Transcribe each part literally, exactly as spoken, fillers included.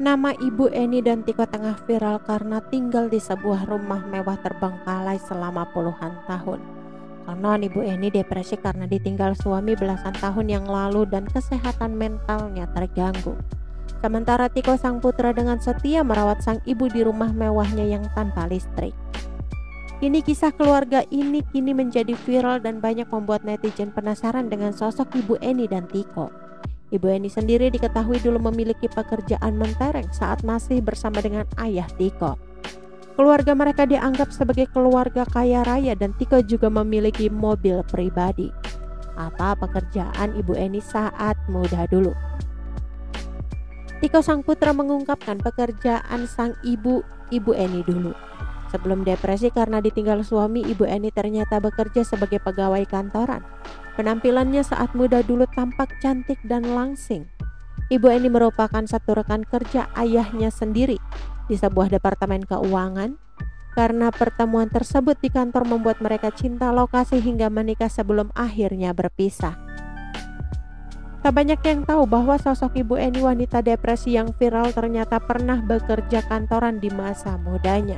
Nama Ibu Eni dan Tiko tengah viral karena tinggal di sebuah rumah mewah terbengkalai selama puluhan tahun. Konon Ibu Eni depresi karena ditinggal suami belasan tahun yang lalu dan kesehatan mentalnya terganggu. Sementara Tiko sang putra dengan setia merawat sang ibu di rumah mewahnya yang tanpa listrik. Kini kisah keluarga ini kini menjadi viral dan banyak membuat netizen penasaran dengan sosok Ibu Eni dan Tiko. Ibu Eni sendiri diketahui dulu memiliki pekerjaan mentereng saat masih bersama dengan ayah Tiko. Keluarga mereka dianggap sebagai keluarga kaya raya dan Tiko juga memiliki mobil pribadi. Apa pekerjaan Ibu Eni saat muda dulu? Tiko sang putra mengungkapkan pekerjaan sang ibu, Ibu Eni dulu. Sebelum depresi karena ditinggal suami, Ibu Eni ternyata bekerja sebagai pegawai kantoran. Penampilannya saat muda dulu tampak cantik dan langsing. Ibu Eni merupakan satu rekan kerja ayahnya sendiri di sebuah departemen keuangan. Karena pertemuan tersebut di kantor membuat mereka cinta lokasi hingga menikah sebelum akhirnya berpisah. Tak banyak yang tahu bahwa sosok Ibu Eni wanita depresi yang viral ternyata pernah bekerja kantoran di masa mudanya.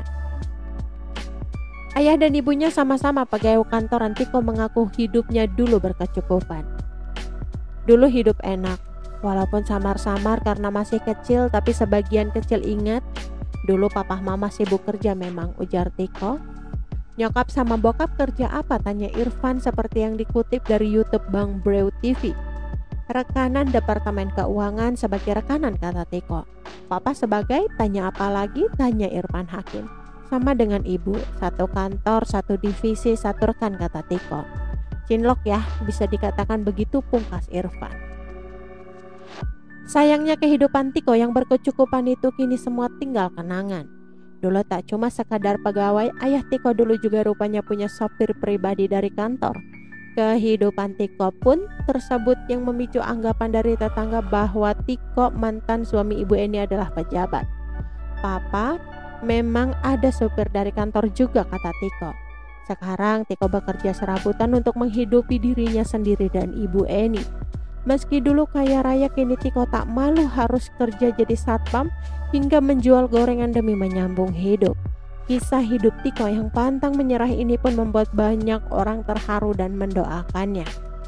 Ayah dan ibunya sama-sama pegawai kantoran. Tiko mengaku hidupnya dulu berkecukupan. Dulu hidup enak, walaupun samar-samar karena masih kecil, tapi sebagian kecil ingat, dulu papa mama sibuk kerja memang, ujar Tiko. Nyokap sama bokap kerja apa? Tanya Irfan seperti yang dikutip dari YouTube Bang Brew T V. Rekanan departemen keuangan sebagai rekanan, kata Tiko. Papa sebagai, tanya apa lagi? Tanya Irfan Hakim. Sama dengan ibu, satu kantor, satu divisi, satu rekan, kata Tiko. Cinlok ya, bisa dikatakan begitu, pungkas Irfan. Sayangnya kehidupan Tiko yang berkecukupan itu kini semua tinggal kenangan. Dulu tak cuma sekadar pegawai, ayah Tiko dulu juga rupanya punya sopir pribadi dari kantor. Kehidupan Tiko pun tersebut yang memicu anggapan dari tetangga bahwa Tiko mantan suami Ibu Eni adalah pejabat. Papa memang ada supir dari kantor juga, kata Tiko. Sekarang Tiko bekerja serabutan untuk menghidupi dirinya sendiri dan Ibu Eni. Meski dulu kaya raya, kini Tiko tak malu harus kerja jadi satpam hingga menjual gorengan demi menyambung hidup. Kisah hidup Tiko yang pantang menyerah ini pun membuat banyak orang terharu dan mendoakannya.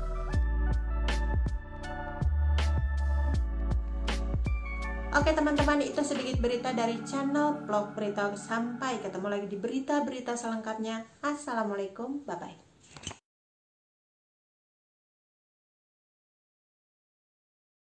Oke teman-teman, itu sedikit berita dari channel Vlog Berita. Sampai ketemu lagi di berita-berita selengkapnya. Assalamualaikum, bye-bye.